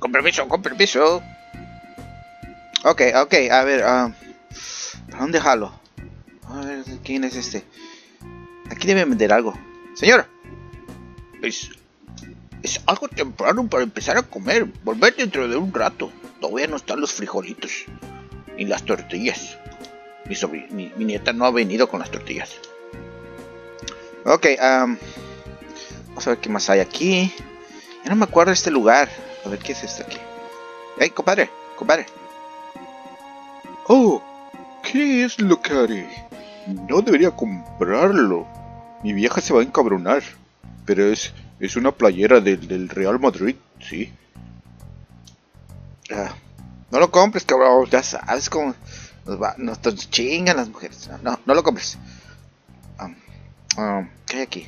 Con permiso, con permiso. Ok, a ver, ¿para dónde jalo? A ver, ¿quién es este? Aquí debe vender algo. Señor. Es algo temprano para empezar a comer. Volver dentro de un rato. Todavía no están los frijolitos. Ni las tortillas. Mi nieta no ha venido con las tortillas. Ok, vamos a ver qué más hay aquí. Ya no me acuerdo de este lugar. A ver, ¿qué es esto aquí? Hey, compadre. Oh, ¿qué es lo que haré? No debería comprarlo. Mi vieja se va a encabronar. Pero es una playera del Real Madrid, sí. No lo compres, cabrón. Ya sabes cómo nos chingan las mujeres. No lo compres. ¿Qué hay aquí?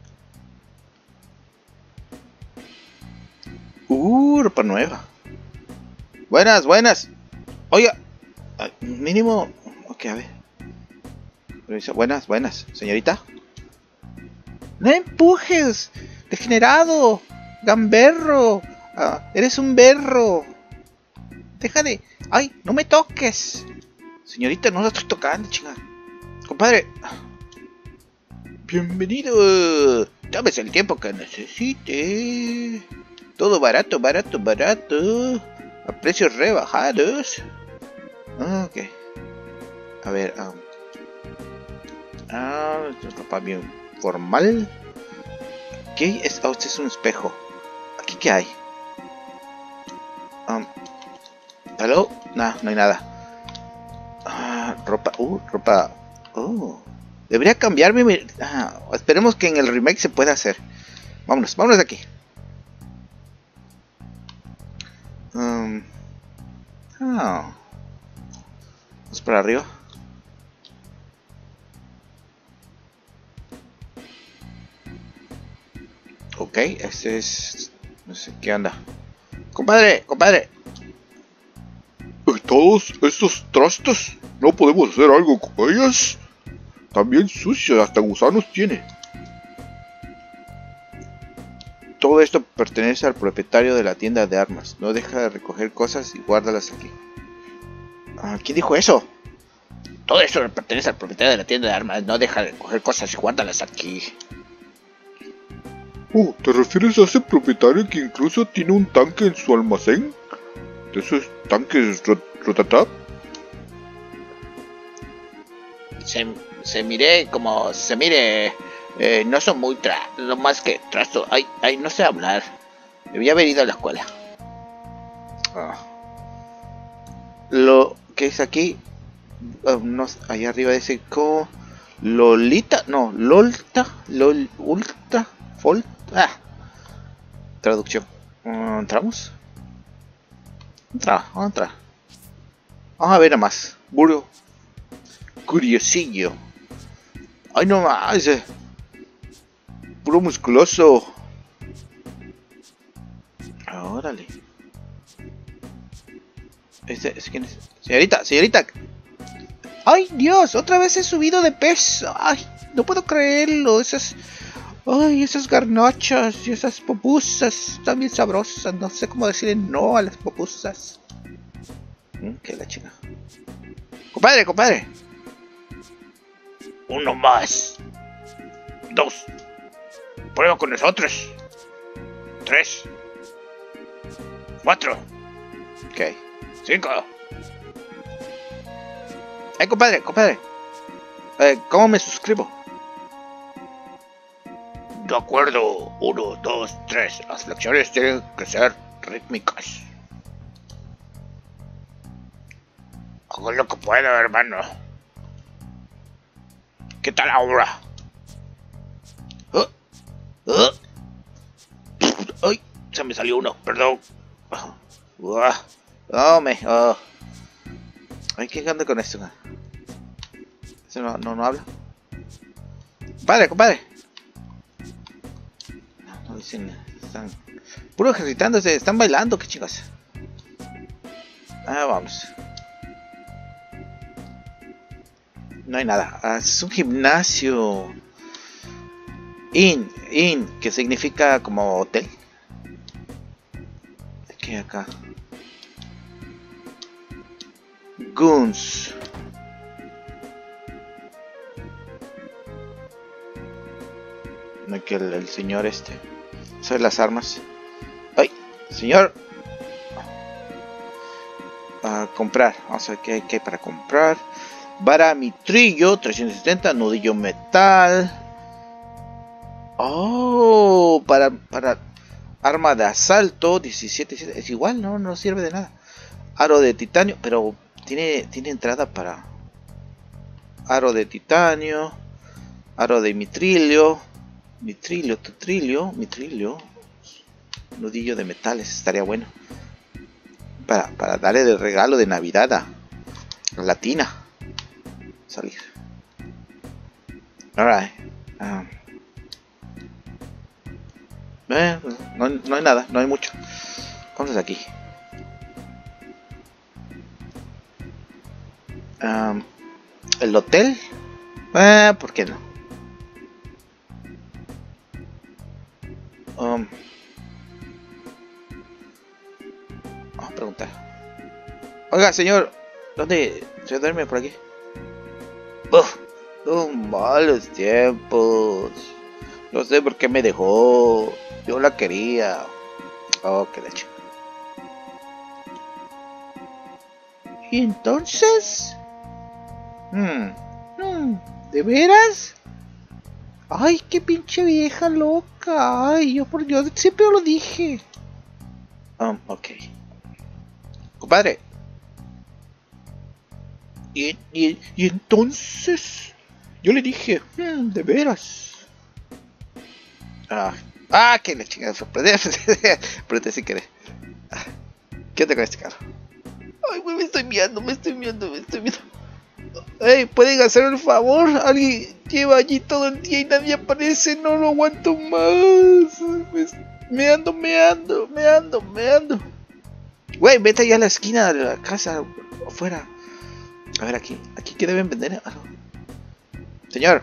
Ropa nueva. Buenas. Oiga, mínimo. Ok, a ver. Buenas, señorita. No empujes, degenerado, gamberro. Eres un berro. Deja de. Ay, no me toques. Señorita, no la estoy tocando, chinga. Compadre. Bienvenido. Tómese el tiempo que necesite. Todo barato. A precios rebajados. Ok. A ver. Ropa bien formal. ¿Qué es? Este es un espejo. ¿Aquí qué hay? ¿Aló? No hay nada. Ropa. Ropa. Debería cambiarme. Esperemos que en el remake se pueda hacer. Vámonos de aquí. Vamos para arriba. Ok, este es... No sé qué anda. Compadre. Todos estos trastos, ¿no podemos hacer algo con ellas? También sucios, hasta gusanos tiene. Todo esto pertenece al propietario de la tienda de armas. No deja de recoger cosas y guárdalas aquí. ¿Quién dijo eso? Todo esto le pertenece al propietario de la tienda de armas. No deja de recoger cosas y guárdalas aquí. ¿Te refieres a ese propietario que incluso tiene un tanque en su almacén? ¿De esos tanques Rotatap? Se mire como se mire. No son muy lo más que trasto. Ay, no sé hablar. Debía haber ido a la escuela. Lo que es aquí. Allá arriba dice Lolita. No, Lolta. Ultra. Fold. Traducción. ¿Entramos? Vamos a entrar. Vamos a ver nada más. Curiosillo. Ay, no más. Puro musculoso. Órale. ¿Quién es? Señorita. Ay, Dios, otra vez he subido de peso. Ay, no puedo creerlo. Esas garnachas y esas pupusas están bien sabrosas. No sé cómo decirle no a las pupusas. Que la chica. Compadre. Uno más. 2. Prueba con nosotros. 3. 4. Ok. 5. Compadre. ¿Cómo me suscribo? De acuerdo. 1, 2, 3. Las flexiones tienen que ser rítmicas. Hago lo que puedo, hermano. ¿Qué tal ahora? Ay, se me salió uno, perdón. Ay, ¿qué onda con esto? ¿Ese no habla? Compadre. No dicen, están puro ejercitándose, están bailando, qué chicos. Vamos. No hay nada. Es un gimnasio. Inn, que significa como hotel. ¿Qué acá? Guns. No, que el señor este. Soy las armas. ¡Ay! Señor. Comprar. Vamos a ver qué hay para comprar. Vara mitrillo, 370. Nudillo metal. Oh, para arma de asalto, 17. Es igual, no sirve de nada. Aro de titanio, pero tiene entrada para aro de titanio. Aro de mitrilio. Mitrilio. Nudillo de metales, estaría bueno. Para darle de regalo de Navidad a Latina. Salir. Alright. No hay nada, no hay mucho. Vamos de aquí. El hotel. ¿Por qué no? Vamos a preguntar. Oiga, señor, ¿dónde se duerme por aquí? Malos tiempos. No sé por qué me dejó. Yo la quería. Oh, qué leche. ¿Y entonces? ¿De veras? Ay, qué pinche vieja loca. Ay, yo por Dios, siempre lo dije. Ok. Compadre. Y entonces yo le dije, de veras. Que la chingada. Apreté sin querer. ¿Qué onda con este carro? Ay, güey, me estoy miando. Ey, ¿pueden hacer el favor? Alguien lleva allí todo el día y nadie aparece. No lo aguanto más. Me ando. Güey, vete allá a la esquina de la casa, afuera. A ver, aquí que deben vender algo. Señor.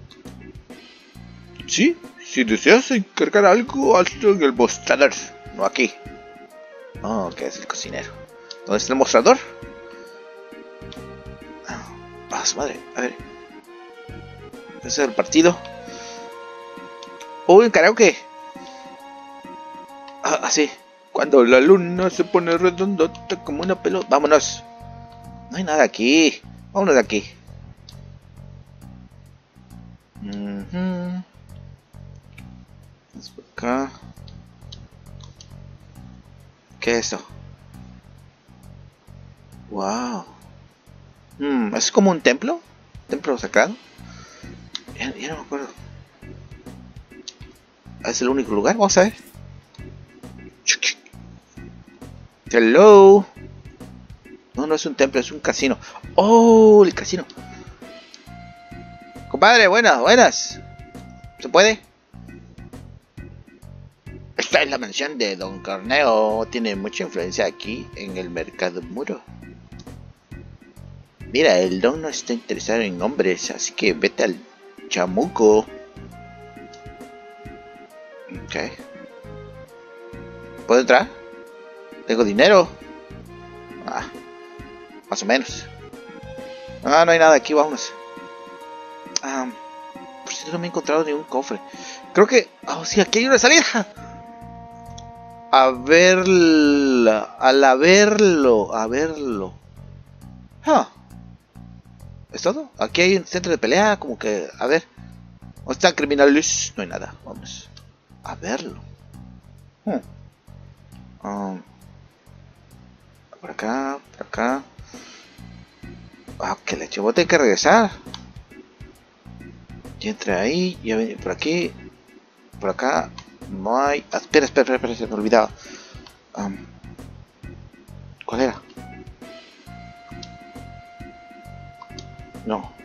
Sí, si deseas encargar algo, hazlo en el mostrador, no aquí. Oh, que es el cocinero. ¿Dónde está el mostrador? Su madre, a ver. Ese es el partido. Un karaoke. Así. Cuando la luna se pone redondota como una pelota. Vámonos. No hay nada aquí. Vámonos de aquí. Vamos por acá. ¿Qué es eso? Wow. ¿Es como un templo? ¿Templo sagrado? Ya no me acuerdo. ¿Es el único lugar? Vamos a ver. Hello. No es un templo, es un casino. Oh, el casino. Compadre, buenas. ¿Se puede? Esta es la mansión de Don Corneo. Tiene mucha influencia aquí en el mercado muro. Mira, el Don no está interesado en hombres, así que vete al chamuco. Ok. ¿Puedo entrar? ¿Tengo dinero? Más o menos. No hay nada aquí, vámonos. Por si no me he encontrado ni un cofre. Creo que... sí, aquí hay una salida. A verlo. ¿Es todo? Aquí hay un centro de pelea, como que... A ver. ¿Dónde están criminales? No hay nada, vamos. A verlo. Por acá. Que leche, voy a tener que regresar. Ya entré ahí, ya vení por aquí. Por acá. No hay... Espera, se me olvidaba. ¿Cuál era? No.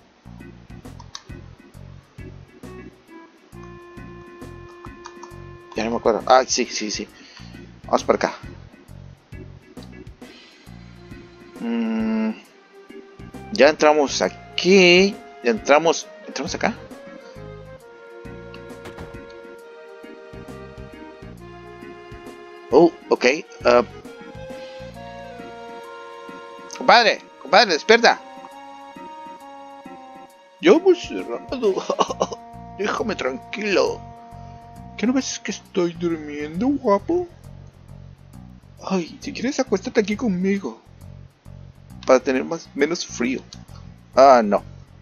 Ya no me acuerdo. Sí. Vamos por acá. Ya entramos aquí. ¿Entramos acá? Oh, ok. Compadre, despierta. Ya hemos cerrado. Déjame tranquilo. ¿Qué no ves que estoy durmiendo, guapo? Ay, si quieres acuéstate aquí conmigo. Para tener menos frío. No.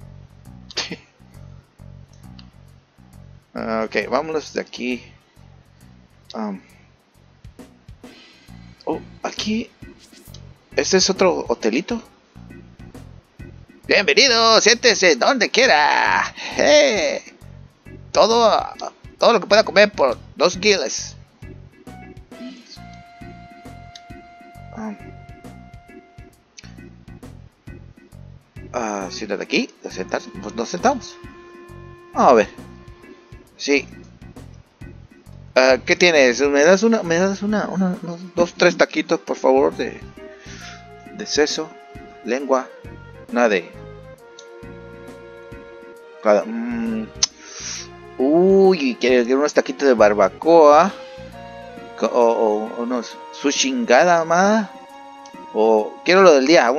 Ok, vámonos de aquí. Aquí. ¿Este es otro hotelito? Bienvenido, siéntese donde quiera. Todo lo que pueda comer por 2 guiles. Siéntate aquí, pues nos sentamos. Vamos a ver. Sí. ¿Qué tienes? ¿Me das unos 2-3 taquitos, por favor, de seso, lengua, nada de... Uy, quiero unos taquitos de barbacoa, o unos sushingada más, o quiero lo del día,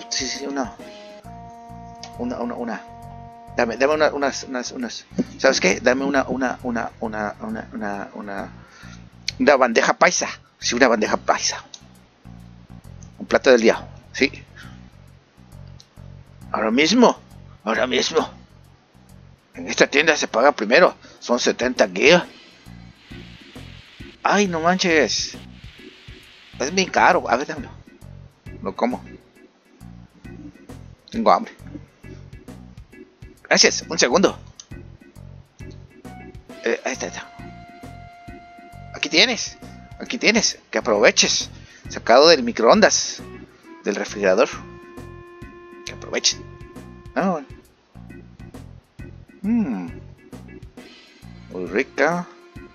Dame unas, ¿sabes qué? Dame una bandeja paisa. Sí, una bandeja paisa. Un plato del día. Sí. Ahora mismo. En esta tienda se paga primero. Son 70 guías. Ay, no manches. Es bien caro. A ver, dámelo. Lo como. Tengo hambre. Gracias, un segundo. Ahí está. Aquí tienes. Que aproveches. Sacado del microondas. Del refrigerador. Que aproveches. Bueno. Muy rica.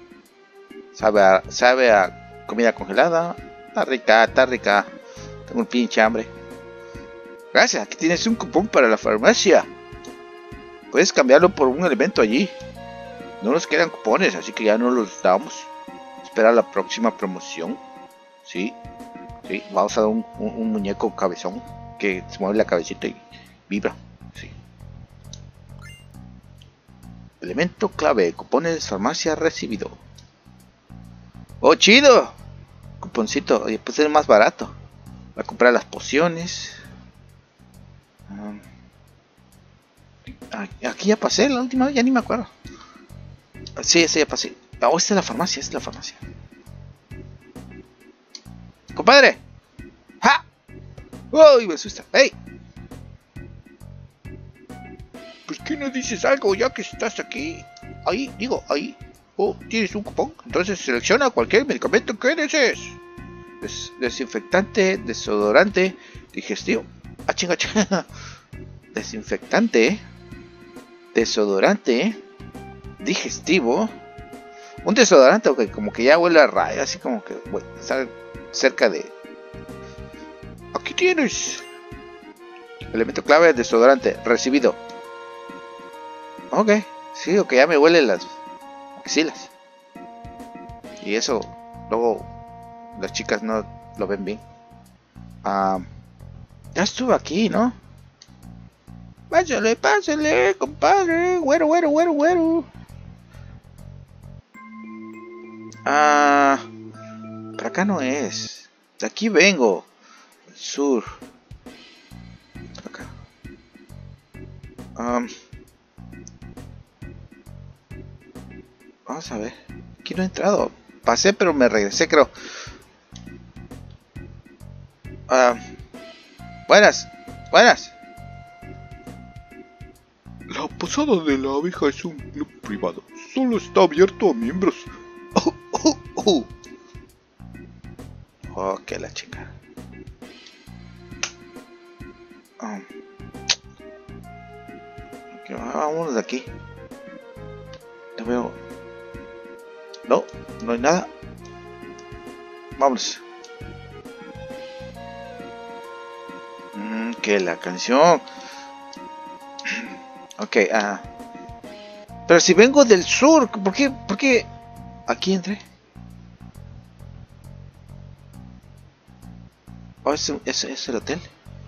Sabe a comida congelada. Está rica. Tengo un pinche hambre. Gracias, aquí tienes un cupón para la farmacia. Puedes cambiarlo por un elemento allí. No nos quedan cupones, así que ya no los damos. Espera la próxima promoción. Sí, vamos a dar un muñeco cabezón que se mueve la cabecita y vibra. Sí. Elemento clave, cupones farmacia recibido. ¡Oh, chido! Cuponcito, oye, pues es más barato. Voy a comprar las pociones. Aquí ya pasé la última vez, ya ni me acuerdo. Sí, ya pasé. Esta es la farmacia, ¡Compadre! ¡Ja! ¡Uy, me asusta! ¡Ey! ¿Por qué no dices algo ya que estás aquí? Ahí. Oh, ¿tienes un cupón? Entonces selecciona cualquier medicamento que desees. Desinfectante, desodorante, digestivo. Chinga. Desinfectante, desodorante, digestivo. Un desodorante que como que ya huele a rayo, así como que está cerca de... Aquí tienes. Elemento clave, desodorante, recibido. Ok, sí, o que ya me huelen las axilas. Y eso, luego las chicas no lo ven bien. Ya estuve aquí, ¿no? Pásale, compadre. Güero. Por acá no es. De aquí vengo. Sur. Por acá. Vamos a ver. Aquí no he entrado. Pasé, pero me regresé, creo. Buenas. La posada de la abeja es un club privado. Solo está abierto a miembros. Oh, que la chica. Vámonos de aquí. No veo. No hay nada. Vámonos. Que la canción. Ok, pero si vengo del sur, ¿por qué aquí entré? Oh, es el hotel.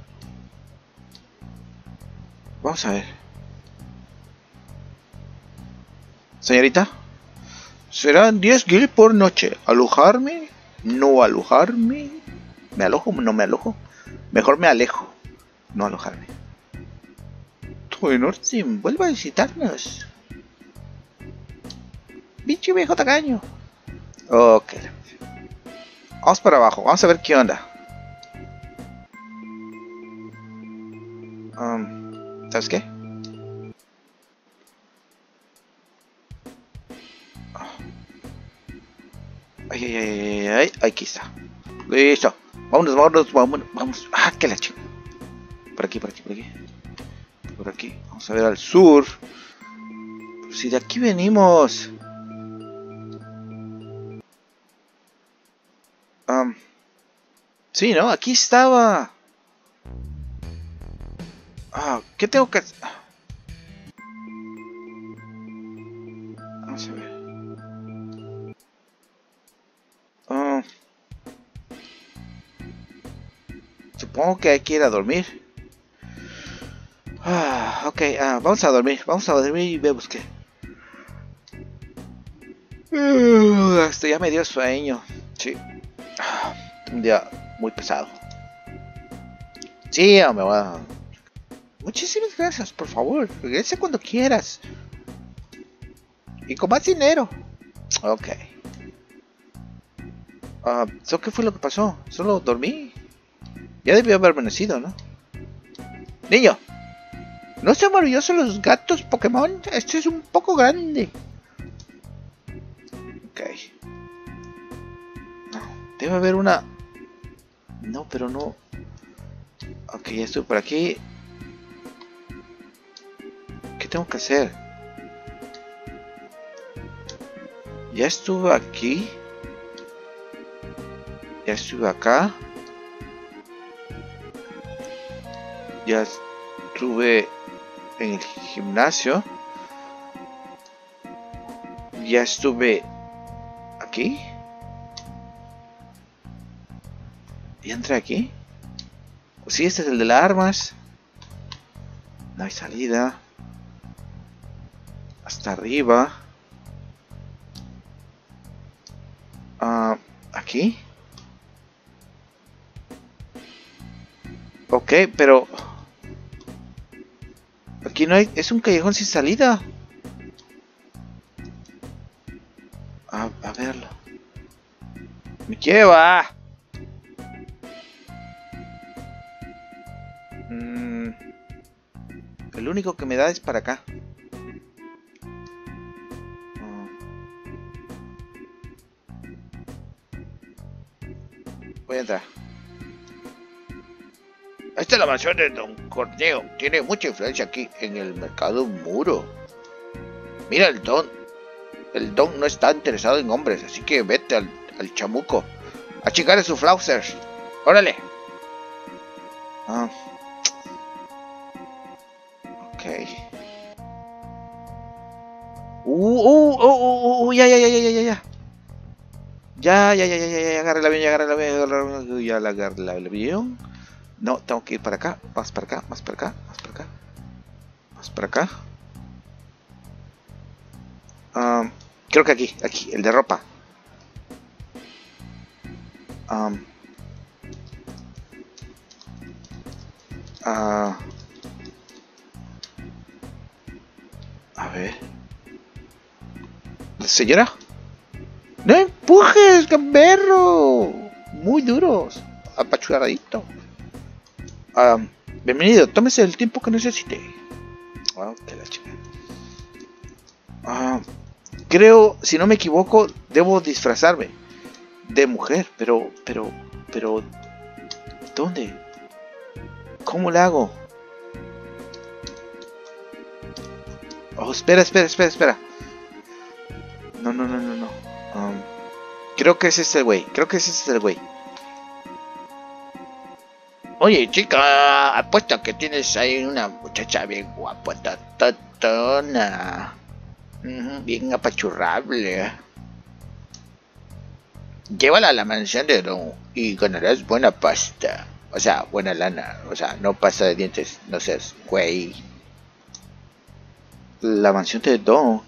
Vamos a ver. Señorita, serán 10 gil por noche. ¿Alojarme? ¿No alojarme? ¿Me alojo? ¿No me alojo? Mejor me alejo. No alojarme. Todo en orden. Vuelva a visitarnos. Bicho viejo tacaño. Ok. Vamos para abajo. Vamos a ver qué onda. ¿Sabes qué? Ay, aquí está. Listo. Vamos. Ah, que la chica. Por aquí. Por aquí. Vamos a ver al sur. Pero si de aquí venimos. Sí, ¿no? Aquí estaba. ¿Qué tengo que hacer? Vamos a ver. Supongo que hay que ir a dormir. Ok, vamos a dormir y vemos qué. Esto ya me dio sueño. Sí. Un día muy pesado. Sí, me voy a... Muchísimas gracias, por favor. Regrese cuando quieras. Y con más dinero. Ok. ¿Qué fue lo que pasó? Solo dormí. Ya debió haber amanecido, ¿no? Niño, ¿no son maravillosos los gatos Pokémon? Este es un poco grande. Ok. No, debe haber una... No, pero no... Ok, ya estoy por aquí. ¿Qué tengo que hacer? Ya estuve aquí. Ya estuve acá. Ya estuve en el gimnasio. Ya estuve aquí. ¿Y entré aquí? Pues sí, este es el de las armas. No hay salida. Hasta arriba. Aquí. Ok, pero... Aquí no hay... Es un callejón sin salida. A verlo. ¡Me lleva! El único que me da es para acá. Voy a entrar. Esta es la mansión de Don Corneo. Tiene mucha influencia aquí en el mercado muro. Mira el Don. El Don no está interesado en hombres, así que vete al chamuco. A chingar su flauser. ¡Órale! Ok. Ya. Ya, agarré el avión, ya agarré el avión. No, tengo que ir para acá, más para acá. Creo que aquí, el de ropa. A ver. Señora, no empujes, gamberro. Muy duros. Apachurradito. Bienvenido, tómese el tiempo que necesite. Que la chica. Creo, si no me equivoco, debo disfrazarme de mujer, pero, ¿dónde? ¿Cómo le hago? Espera. No. Creo que ese es el güey. Oye, chica, apuesto que tienes ahí una muchacha bien guapa, tatona. Bien apachurrable. Llévala a la mansión de Don y ganarás buena pasta. O sea, buena lana. O sea, no pasta de dientes. No seas güey. La mansión de Don.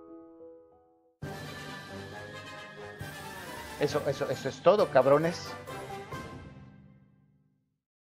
Eso es todo, cabrones.